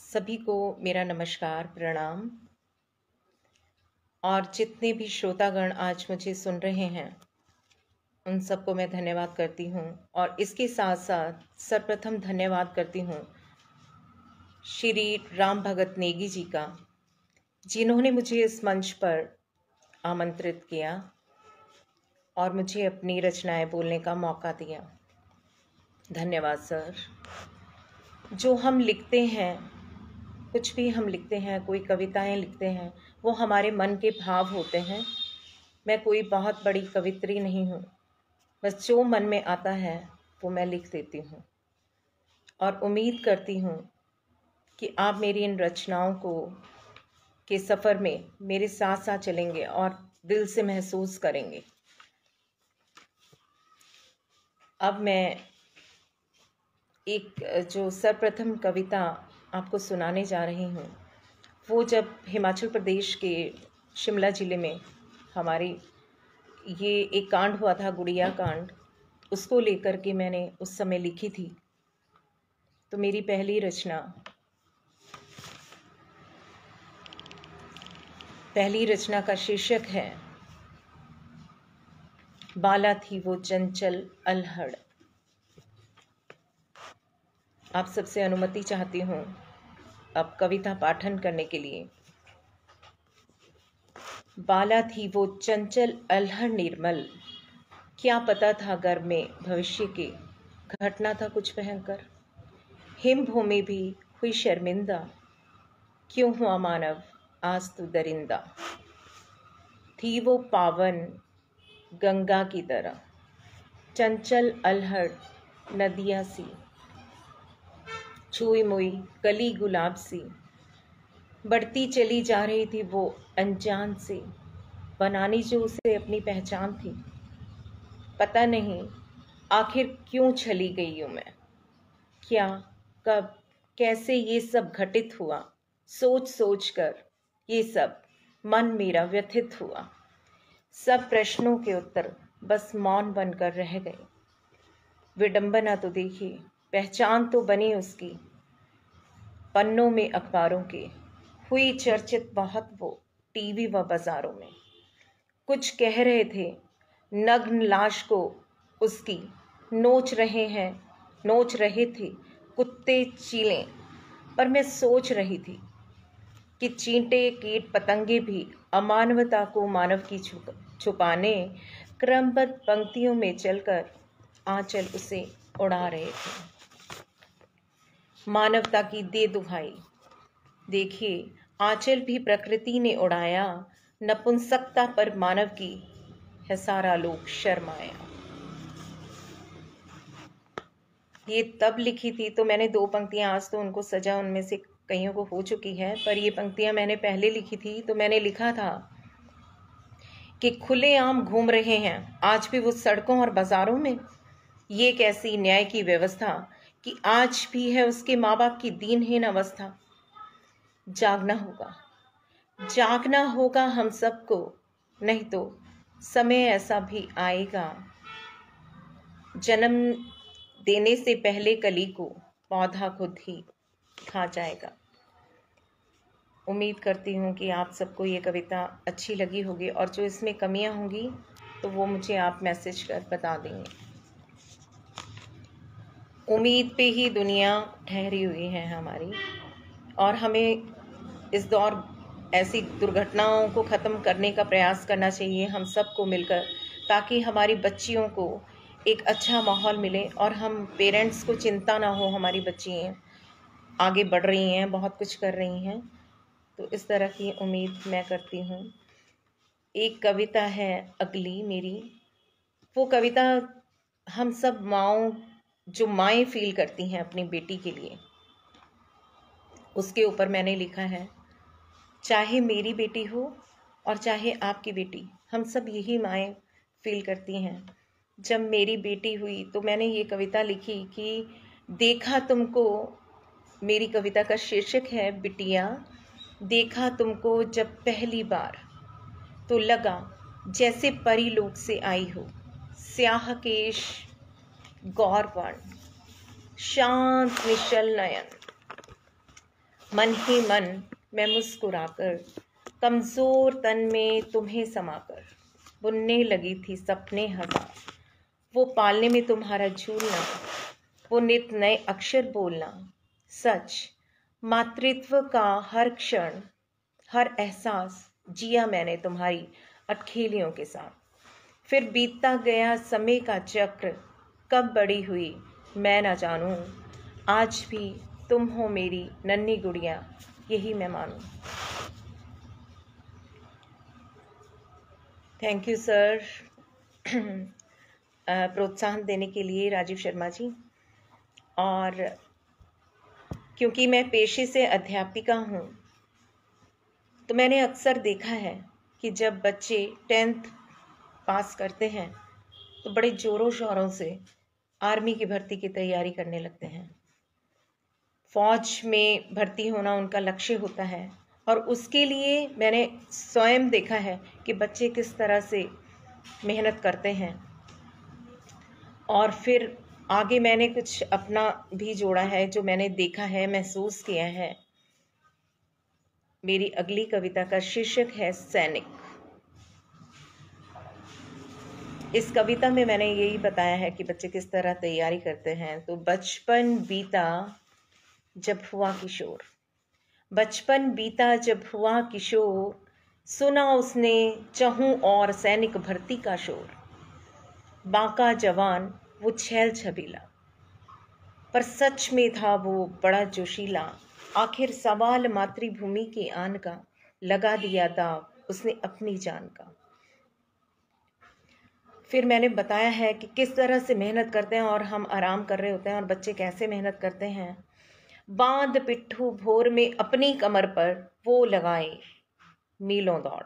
सभी को मेरा नमस्कार प्रणाम। और जितने भी श्रोतागण आज मुझे सुन रहे हैं उन सबको मैं धन्यवाद करती हूँ। और इसके साथ साथ सर्वप्रथम धन्यवाद करती हूँ श्री राम भगत नेगी जी का, जिन्होंने मुझे इस मंच पर आमंत्रित किया और मुझे अपनी रचनाएं बोलने का मौका दिया। धन्यवाद सर। जो हम लिखते हैं, कुछ भी हम लिखते हैं, कोई कविताएं लिखते हैं, वो हमारे मन के भाव होते हैं। मैं कोई बहुत बड़ी कवित्री नहीं हूँ, बस जो मन में आता है वो मैं लिख देती हूँ। और उम्मीद करती हूँ कि आप मेरी इन रचनाओं को के सफ़र में मेरे साथ साथ चलेंगे और दिल से महसूस करेंगे। अब मैं एक जो सर्वप्रथम कविता आपको सुनाने जा रही हूँ, वो जब हिमाचल प्रदेश के शिमला ज़िले में हमारी ये एक कांड हुआ था, गुड़िया कांड, उसको लेकर के मैंने उस समय लिखी थी। तो मेरी पहली रचना का शीर्षक है बाला थी वो चंचल अल्हड़। आप सबसे अनुमति चाहती हूँ अब कविता पाठन करने के लिए। बाला थी वो चंचल अल्हड़ निर्मल, क्या पता था गर्भ में भविष्य के, घटना था कुछ भयंकर। हिम भूमि भी हुई शर्मिंदा, क्यों हुआ मानव आज तू दरिंदा। थी वो पावन गंगा की तरह, चंचल अल्हड़ नदिया सी, छुई मुई कली गुलाब सी, बढ़ती चली जा रही थी वो अनजान से, बनानी जो उसे अपनी पहचान थी। पता नहीं आखिर क्यों छली गई हूँ मैं, क्या कब कैसे ये सब घटित हुआ, सोच सोच कर ये सब मन मेरा व्यथित हुआ। सब प्रश्नों के उत्तर बस मौन बनकर रह गए। विडंबना तो देखी, पहचान तो बनी उसकी, पन्नों में अखबारों के, हुई चर्चित बहुत वो टीवी व बाजारों में। कुछ कह रहे थे नग्न लाश को उसकी, नोच रहे थे कुत्ते चीलें। पर मैं सोच रही थी कि चींटे कीट पतंगे भी अमानवता को मानव की छुपाने क्रमबद्ध पंक्तियों में चलकर आंचल उसे उड़ा रहे थे। मानवता की दे दुहाई, देखिए आंचल भी प्रकृति ने उड़ाया, नपुंसकता पर मानव की है सारा लोक शर्माया। ये तब लिखी थी, तो मैंने 2 पंक्तियां, आज तो उनको सजा उनमें से कईयों को हो चुकी है, पर ये पंक्तियां मैंने पहले लिखी थी। तो मैंने लिखा था कि खुलेआम घूम रहे हैं आज भी वो सड़कों और बाजारों में। ये कैसी न्याय की व्यवस्था कि आज भी है उसके माँ बाप की दीनहीन अवस्था। जागना होगा हम सबको, नहीं तो समय ऐसा भी आएगा, जन्म देने से पहले कली को पौधा खुद ही खा जाएगा। उम्मीद करती हूँ कि आप सबको ये कविता अच्छी लगी होगी, और जो इसमें कमियाँ होंगी तो वो मुझे आप मैसेज कर बता देंगे। उम्मीद पे ही दुनिया ठहरी हुई है हमारी, और हमें इस दौर ऐसी दुर्घटनाओं को ख़त्म करने का प्रयास करना चाहिए हम सबको मिलकर, ताकि हमारी बच्चियों को एक अच्छा माहौल मिले और हम पेरेंट्स को चिंता ना हो, हमारी बच्चियाँ आगे बढ़ रही हैं, बहुत कुछ कर रही हैं। तो इस तरह की उम्मीद मैं करती हूँ। एक कविता है अगली मेरी, वो कविता हम सब जो माएँ फील करती हैं अपनी बेटी के लिए, उसके ऊपर मैंने लिखा है। चाहे मेरी बेटी हो और चाहे आपकी बेटी, हम सब यही माएँ फील करती हैं। जब मेरी बेटी हुई तो मैंने ये कविता लिखी कि देखा तुमको, मेरी कविता का शीर्षक है बिटिया। देखा तुमको जब पहली बार तो लगा जैसे परी लोक से आई हो, स्याह केश गौर वर्ण, शांत निश्चल नयन, मन ही मन मैं मुस्कुराकर कमज़ोर तन में तुम्हें समाकर बुनने लगी थी सपने हजार। वो पालने में तुम्हारा झूलना, वो नित नए अक्षर बोलना, सच मातृत्व का हर क्षण, हर एहसास जिया मैंने तुम्हारी अटखेलियों के साथ। फिर बीतता गया समय का चक्र, कब बड़ी हुई मैं ना जानूं। आज भी तुम हो मेरी नन्ही गुड़िया, यही मैं मानूं। थैंक यू सर प्रोत्साहन देने के लिए राजीव शर्मा जी। और क्योंकि मैं पेशे से अध्यापिका हूँ, तो मैंने अक्सर देखा है कि जब बच्चे 10th पास करते हैं तो बड़े ज़ोरों शोरों से आर्मी की भर्ती की तैयारी करने लगते हैं। फौज में भर्ती होना उनका लक्ष्य होता है, और उसके लिए मैंने स्वयं देखा है कि बच्चे किस तरह से मेहनत करते हैं। और फिर आगे मैंने कुछ अपना भी जोड़ा है जो मैंने देखा है, महसूस किया है। मेरी अगली कविता का शीर्षक है सैनिक। इस कविता में मैंने यही बताया है कि बच्चे किस तरह तैयारी करते हैं। तो बचपन बीता जब हुआ किशोर, बचपन बीता जब हुआ किशोर, सुना उसने चहूं और सैनिक भर्ती का शोर। बांका जवान वो छैल छबीला, पर सच में था वो बड़ा जोशीला। आखिर सवाल मातृभूमि की आन का, लगा दिया दाव उसने अपनी जान का। फिर मैंने बताया है कि किस तरह से मेहनत करते हैं और हम आराम कर रहे होते हैं, और बच्चे कैसे मेहनत करते हैं। बांध पिट्ठू भोर में अपनी कमर पर वो लगाए मीलों दौड़।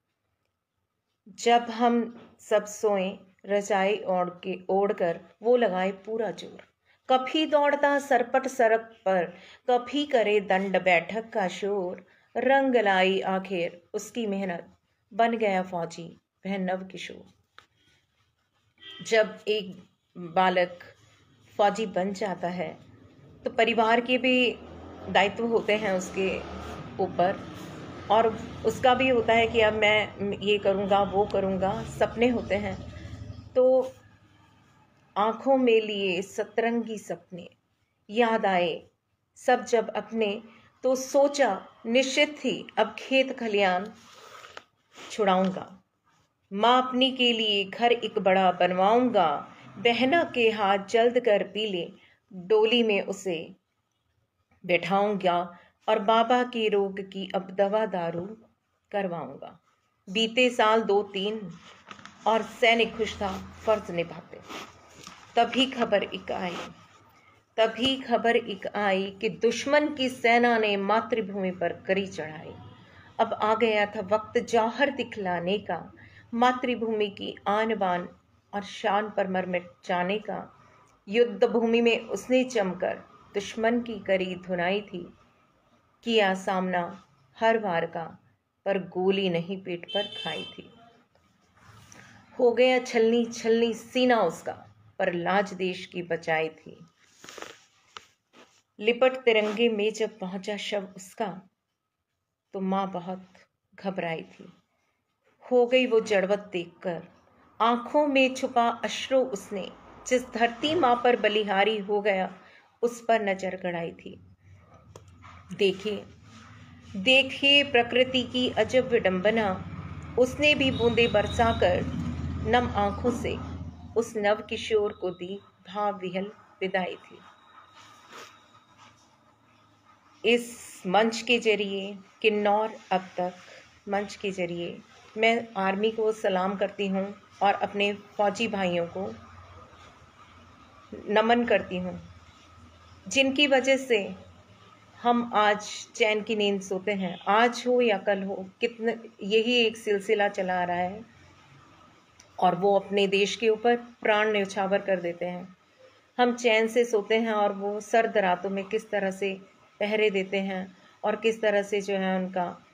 जब हम सब सोए रजाई ओढ़कर वो लगाए पूरा जोर। कभी दौड़ता सरपट सड़क पर, कभी करे दंड बैठक का शोर। रंग लाई आखिर उसकी मेहनत, बन गया फौजी वह नव किशोर। जब एक बालक फौजी बन जाता है तो परिवार के भी दायित्व होते हैं उसके ऊपर, और उसका भी होता है कि अब मैं ये करूँगा वो करूँगा, सपने होते हैं। तो आँखों में लिए सतरंगी सपने याद आए सब जब अपने, तो सोचा निश्चित थी अब खेत खलियान छुड़ाऊंगा। माँ अपनी के लिए घर एक बड़ा बनवाऊंगा, बहना के हाथ जल्द कर पी ले डोली में उसे बैठाऊंगा, और बाबा के रोग की अब दवा दारू करवाऊंगा। बीते साल 2-3 और सैनिक खुश था फर्ज निभाते। तभी खबर एक आई कि दुश्मन की सेना ने मातृभूमि पर करी चढ़ाई। अब आ गया था वक्त जौहर दिखलाने का, मातृभूमि की आन बान और शान पर मर मिट जाने का। युद्ध भूमि में उसने जमकर दुश्मन की करी धुनाई थी, किया सामना हर वार का, पर गोली नहीं पेट पर खाई थी। हो गया छलनी छलनी सीना उसका, पर लाज देश की बचाई थी। लिपट तिरंगे में जब पहुंचा शव उसका, तो माँ बहुत घबराई थी। हो गई वो जड़वत देखकर, आंखों में छुपा अश्रु उसने, जिस धरती माँ पर बलिहारी हो गया उस पर नजर गड़ाई थी। देखिए प्रकृति की अजब विडंबना, उसने भी बूंदे बरसाकर नम आंखों से उस नव किशोर को दी भाव विहल विदाई थी। इस मंच के जरिए, किन्नौर अब तक मंच के जरिए मैं आर्मी को सलाम करती हूँ और अपने फौजी भाइयों को नमन करती हूँ, जिनकी वजह से हम आज चैन की नींद सोते हैं। आज हो या कल हो, कितने यही एक सिलसिला चला आ रहा है, और वो अपने देश के ऊपर प्राण न्यौछावर कर देते हैं। हम चैन से सोते हैं और वो सर्द रातों में किस तरह से पहरे देते हैं और किस तरह से जो है उनका